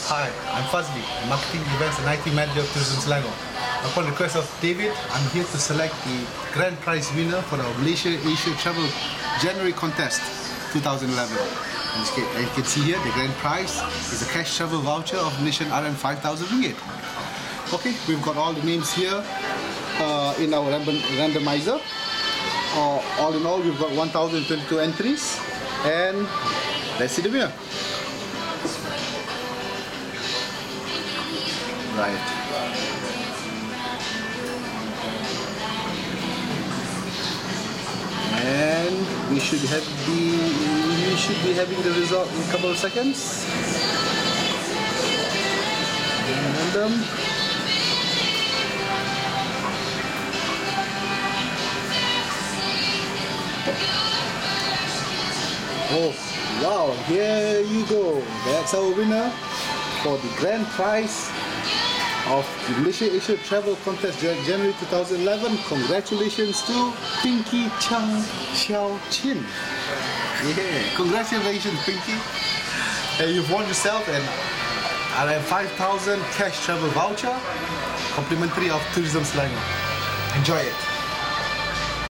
Hi, I'm Fazli, Marketing Events and IT Manager of Tourism Selangor. Upon request of David, I'm here to select the grand prize winner for our Malaysia Asia Travel January Contest 2011. As you can see here, the grand prize is a cash travel voucher of Malaysian RM 5,000 ringgit. Okay, we've got all the names here in our randomizer. All in all, we've got 1,022 entries, and let's see the winner. Right. And we should be having the result in a couple of seconds. Random. Oh wow, here you go. That's our winner for the grand prize of the Malaysia Asia Travel Contest January 2011. Congratulations to Pinky Chang Xiao Chin. Yeah, congratulations Pinky. You've won yourself an RM 5,000 cash travel voucher, complimentary of Tourism Selangor. Enjoy it.